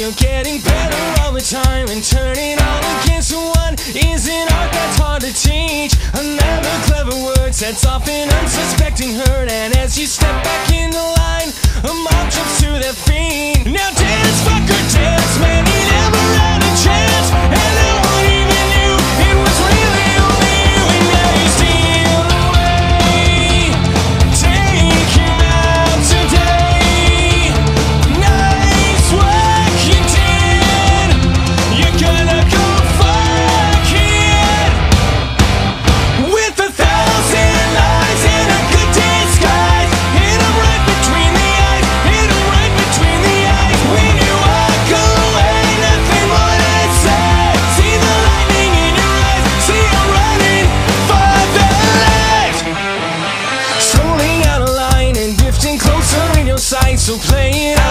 you're getting better all the time, and turning all against one is an art that's hard to teach. Another clever word sets off an unsuspecting hurt, and as you step back into line, a mob jumps to their feet. Now dance, fucker, dance, man, he never had a chance, and no one even knew it was really only you, and now you steal away. Take him out today. Nice work you did. You're gonna go fuck it. With 1,000 lies and a good disguise, hit him right between the eyes, hit him right between the eyes. When you walk away, nothing more to say. See the lightning in your eyes, see him running for the light. Strolling out of line and drifting closer in your sight, so play it